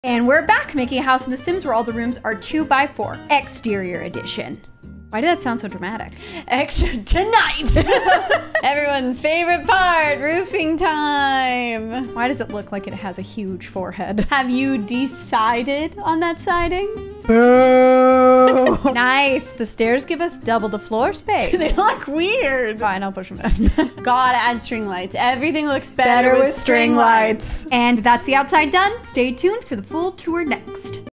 And we're back making a house in The Sims where all the rooms are 2x4, exterior edition. Why did that sound so dramatic? Tonight! Everyone's favorite part, roofing time. Why does it look like it has a huge forehead? Have you decided on that siding? Boo! Nice, the stairs give us double the floor space. They look weird. Fine, I'll push them in. Gotta add string lights. Everything looks better with string lights. And that's the outside done. Stay tuned for the full tour next.